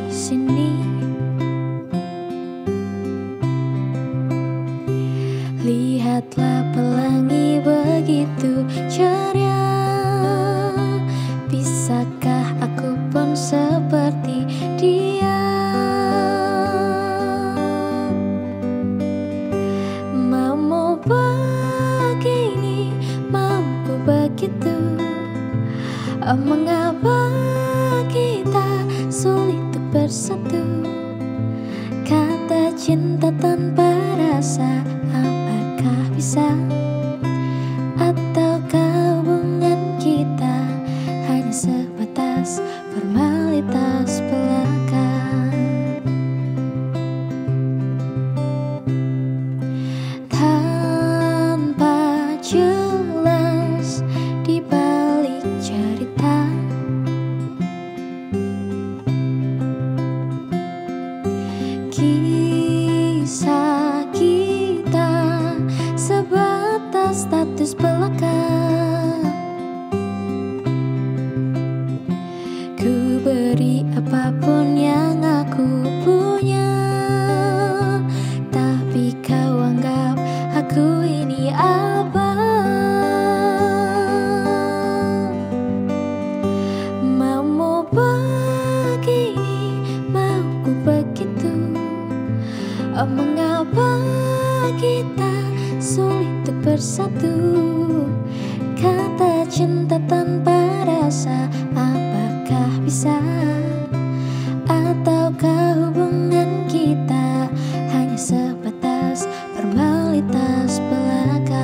sini. Lihatlah pelangi begitu ceria. Bisakah aku pun seperti dia? Mau begini, mau ku begitu. Mengapa kita sulit untuk bersatu? Kata cinta tanpa rasa, apakah bisa? Ataukah hubungan kita hanya sebatas formalitas belaka? Tanpa jelas di balik cerita, kisah kita sebatas status belaka. Ku beri apapun yang aku punya, tapi kau anggap aku ini apa? Mau begini, mau ku begitu. Mengapa kita sulit untuk bersatu? Kata cinta tanpa rasa, apakah bisa? Ataukah hubungan kita hanya sebatas formalitas belaka?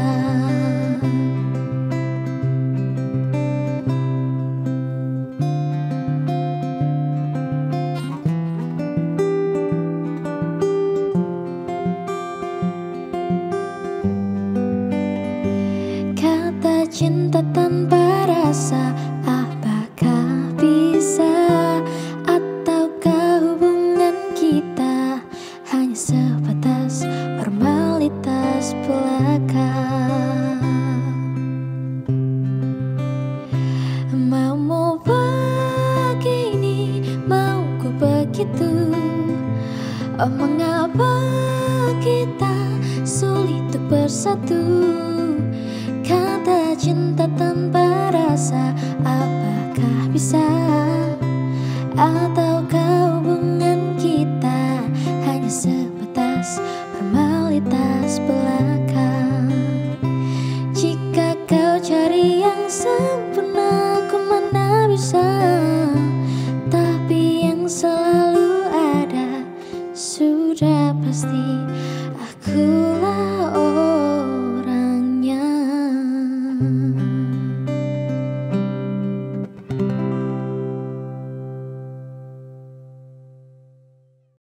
Kata cinta tanpa rasa, apakah bisa? Ataukah hubungan kita hanya sebatas formalitas belaka? Mau begini, mau ku begitu. Mengapa kita sulit untuk bersatu? Kata cinta tanpa rasa,